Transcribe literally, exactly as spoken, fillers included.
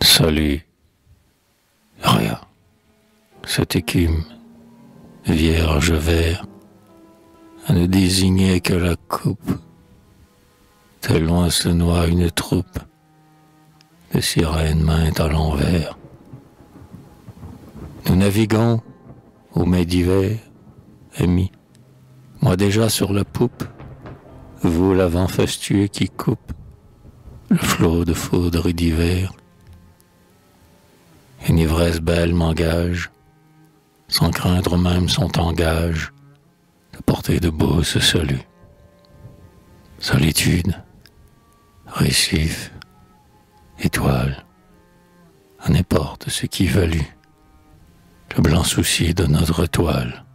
Salut, rien, cette écume, vierge vert, à ne désigner que la coupe. De loin se noie une troupe de sirènes maintes à l'envers. Nous naviguons au mai d'hiver, amis, moi déjà sur la poupe, vous la vent fastueux qui coupe le flot de foudre et d'hiver. Une ivresse belle m'engage, sans craindre même son tangage, de porter debout ce salut. Solitude, récif, étoile, n'importe ce qui valut le blanc souci de notre toile.